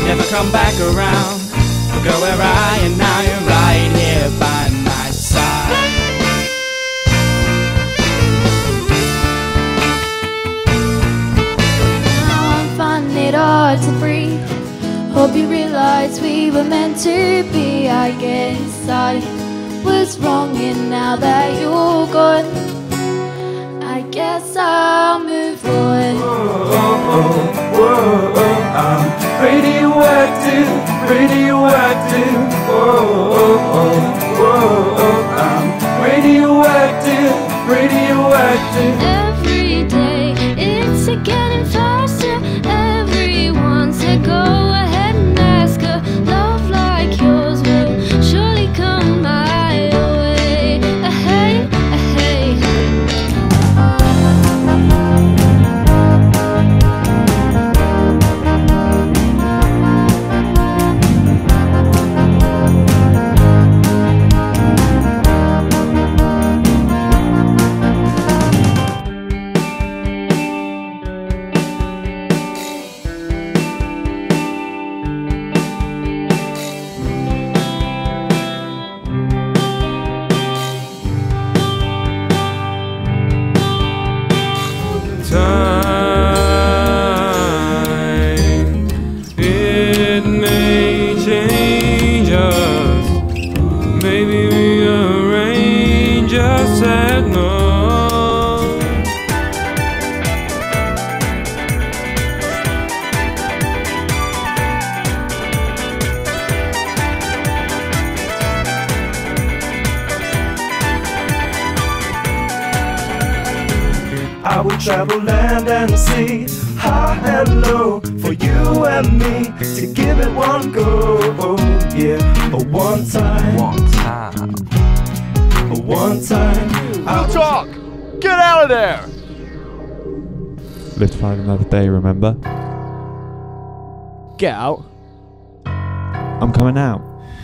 never come back around. I'll go where I am now, you're right here by my side. Now I'm finding it hard to breathe. Hope you realize we were meant to be. I guess I was wrong, and now that you're gone, I guess I'll move on. I'm radioactive, radioactive. I'm radioactive, radioactive. Every day it's getting faster. Everyone said go ahead and ask her. Love like yours will surely come my way. Hey, hey. Time, it may change us. Maybe we arrange a sad note. I will travel land and sea, high and low, for you and me to give it one go. Oh yeah, one time, one time. No talk! Get out of there! Live to fight another day, remember? Get out. I'm coming out.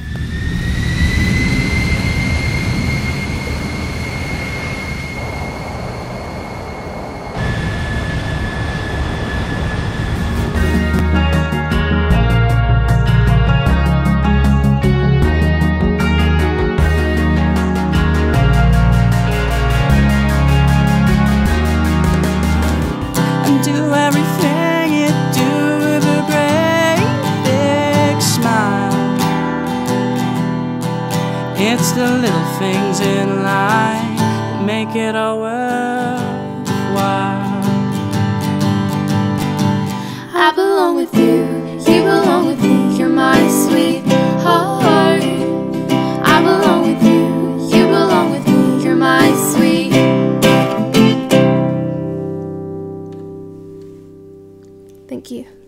And do everything you do with a great big smile. It's the little things in life that make it all worthwhile. I belong with you, you belong with me, you're my sweetheart. I belong with you, you belong with me, you're my sweet. Thank you.